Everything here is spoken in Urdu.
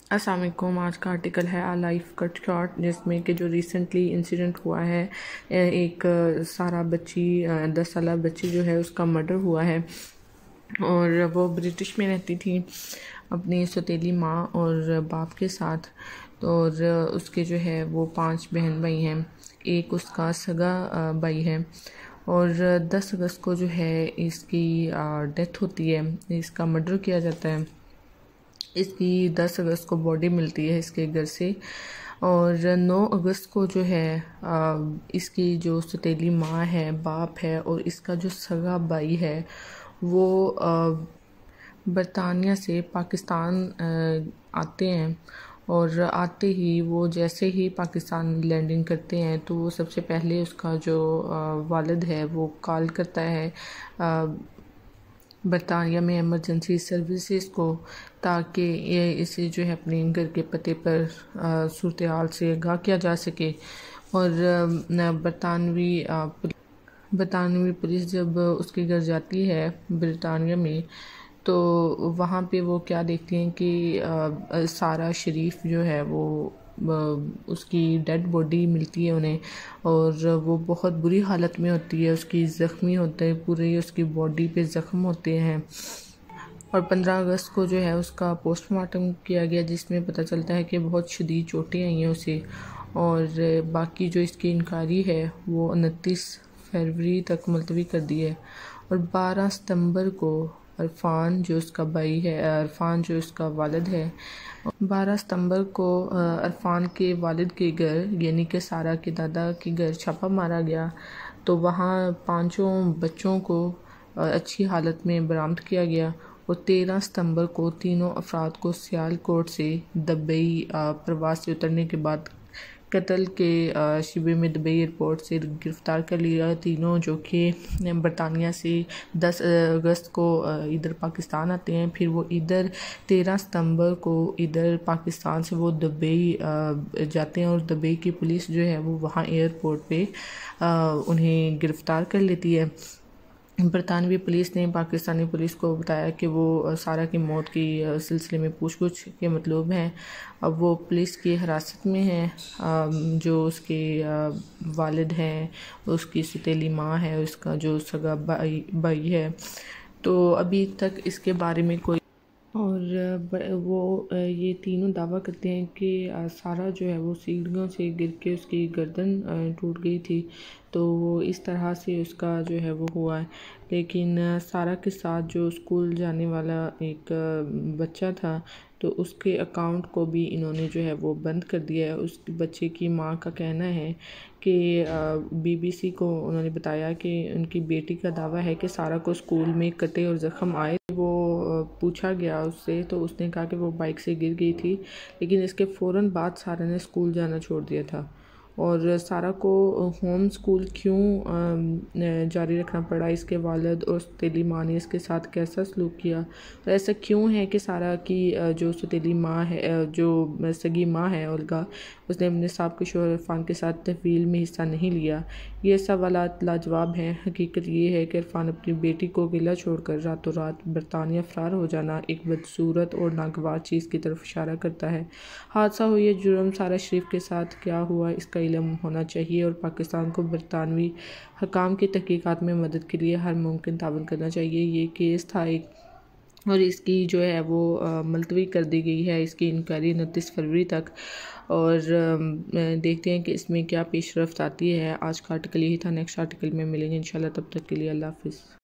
السلام علیکم۔ آج کا آرٹیکل ہے لائف کٹ شارٹ، جس میں کہ جو ریسنٹلی انسیڈنٹ ہوا ہے، ایک سارا بچی 10 سالہ بچی جو ہے اس کا مرڈر ہوا ہے، اور وہ برٹش میں رہتی تھی اپنی سوتیلی ماں اور باپ کے ساتھ، اور اس کے جو ہے وہ 5 بہن بھائی ہیں، ایک اس کا سگا بھائی ہے، اور 10 اگست کو جو ہے اس کی ڈیتھ ہوتی ہے، اس کا مرڈر کیا جاتا ہے۔ اس کی 10 اگست کو باڈی ملتی ہے اس کے گھر سے، اور 9 اگست کو جو ہے اس کی جو سوتیلی ماں ہے، باپ ہے، اور اس کا جو سگا بھائی ہے، وہ برطانیہ سے پاکستان آتے ہیں، اور آتے ہی وہ جیسے ہی پاکستان لینڈنگ کرتے ہیں تو وہ سب سے پہلے اس کا جو والد ہے وہ کال کرتا ہے برطانیہ میں ایمرجنسی سروسز کو، تاکہ یہ اسے جو ہے اپنے گھر کے پتے پر صورتحال سے آگاہ کیا جا سکے۔ اور برطانوی پولیس جب اس کے گھر جاتی ہے برطانیہ میں، تو وہاں پہ وہ کیا دیکھتے ہیں کہ سارا شریف جو ہے وہ اس کی ڈیڈ باڈی ملتی ہے انہیں، اور وہ بہت بری حالت میں ہوتی ہے، اس کی زخمی ہوتے ہیں، پورے اس کی باڈی پہ زخم ہوتے ہیں، اور 15 اگست کو جو ہے اس کا پوسٹ مارٹم کیا گیا، جس میں پتہ چلتا ہے کہ بہت شدید چوٹیں آئی ہیں اسے، اور باقی جو اس کی انکوائری ہے وہ 29 فروری تک ملتوی کر دی ہے۔ اور 12 ستمبر کو عرفان جو اس کا بھائی ہے، عرفان جو اس کا والد ہے، 12 ستمبر کو عرفان کے والد کے گھر یعنی کہ سارا کے دادا کے گھر چھاپا مارا گیا، تو وہاں 5 بچوں کو اچھی حالت میں برآمد کیا گیا، اور 13 ستمبر کو تینوں افراد کو سیالکوٹ سے دبئی پرواز سے اترنے کے بعد قتل کے شبے میں دبئی ایئرپورٹ سے گرفتار کر لیا۔ تینوں جو کہ برطانیہ سے 10 اگست کو ادھر پاکستان آتے ہیں، پھر وہ ادھر 13 ستمبر کو ادھر پاکستان سے وہ دبئی جاتے ہیں، اور دبئی کی پولیس جو ہے وہ وہاں ایئرپورٹ پہ انہیں گرفتار کر لیتی ہے۔ برطانوی پولیس نے پاکستانی پولیس کو بتایا کہ وہ سارا کی موت کی سلسلے میں پوچھ گچھ کے مطلوب ہیں۔ اب وہ پولیس کی حراست میں ہیں، جو اس کے والد ہیں، اس کی سوتیلی ماں ہے، اس کا جو سگا بھائی ہے، تو ابھی تک اس کے بارے میں کوئی، اور وہ یہ تینوں دعویٰ کرتے ہیں کہ سارا جو ہے وہ سیڑھیوں سے گر کے اس کی گردن ٹوٹ گئی تھی، تو وہ اس طرح سے اس کا جو ہے وہ ہوا ہے۔ لیکن سارا کے ساتھ جو اسکول جانے والا ایک بچہ تھا، تو اس کے اکاؤنٹ کو بھی انہوں نے جو ہے وہ بند کر دیا ہے۔ اس بچے کی ماں کا کہنا ہے کہ BBC کو انہوں نے بتایا کہ ان کی بیٹی کا دعویٰ ہے کہ سارا کو اسکول میں کٹے اور زخم آئے۔ وہ پوچھا گیا اس سے، تو اس نے کہا کہ وہ بائک سے گر گئی تھی، لیکن اس کے فوراً بعد سارا نے اسکول جانا چھوڑ دیا تھا۔ اور سارا کو ہوم اسکول کیوں جاری رکھنا پڑا، اس کے والد اور سوتیلی ماں نے اس کے ساتھ کیسا سلوک کیا، اور ایسا کیوں ہے کہ سارا کی جو سوتیلی ماں ہے، جو سگی ماں ہے اولگا، اس نے اپنے سابقہ شوہر عرفان کے ساتھ تحویل میں حصہ نہیں لیا۔ یہ سوالات لاجواب ہیں۔ حقیقت یہ ہے کہ عرفان اپنی بیٹی کو اکیلا چھوڑ کر راتوں رات برطانیہ فرار ہو جانا ایک بدصورت اور ناگوار چیز کی طرف اشارہ کرتا ہے۔ حادثہ ہو یا جرم، سارا شریف کے ساتھ کیا ہوا اس کا علم ہونا چاہیے، اور پاکستان کو برطانوی حکام کی تحقیقات میں مدد کے لیے ہر ممکن تعاون کرنا چاہیے۔ یہ کیس تھا ایک، اور اس کی جو ہے وہ ملتوی کر دی گئی ہے، اس کی انکوائری 29 فروری تک، اور دیکھتے ہیں کہ اس میں کیا پیش رفت آتی ہے۔ آج کا آرٹیکل یہی تھا، نیکسٹ آرٹیکل میں ملیں گے انشاءاللہ، تب تک کے لیے اللہ حافظ۔